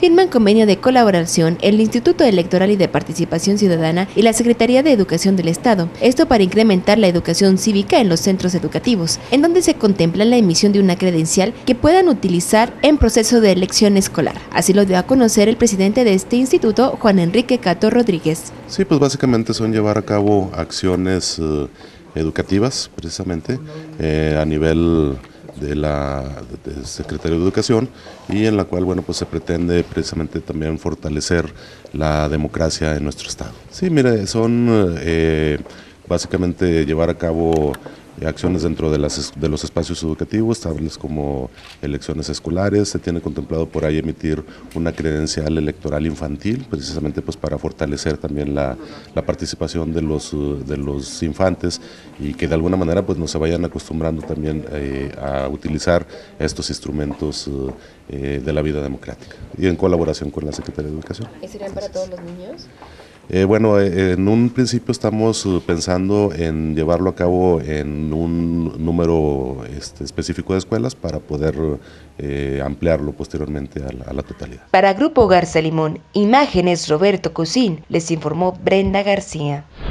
firman convenio de colaboración el Instituto Electoral y de Participación Ciudadana y la Secretaría de Educación del Estado, esto para incrementar la educación cívica en los centros educativos, en donde se contempla la emisión de una credencial que puedan utilizar en proceso de elección escolar. Así lo dio a conocer el presidente de este instituto, Juan Enrique Cato Rodríguez. Sí, pues básicamente son llevar a cabo acciones educativas, precisamente, a nivel de la Secretaría de Educación, y en la cual, bueno, pues se pretende precisamente también fortalecer la democracia en nuestro estado. Sí, mire, son básicamente llevar a cabo acciones dentro de los espacios educativos, tales como elecciones escolares. Se tiene contemplado por ahí emitir una credencial electoral infantil, precisamente pues para fortalecer también la participación de los infantes, y que de alguna manera pues no se vayan acostumbrando también a utilizar estos instrumentos de la vida democrática, y en colaboración con la Secretaría de Educación. ¿Y serían para todos los niños? Bueno, en un principio estamos pensando en llevarlo a cabo en un número específico de escuelas para poder ampliarlo posteriormente a la totalidad. Para Grupo Garza Limón, imágenes Roberto Cosín, les informó Brenda García.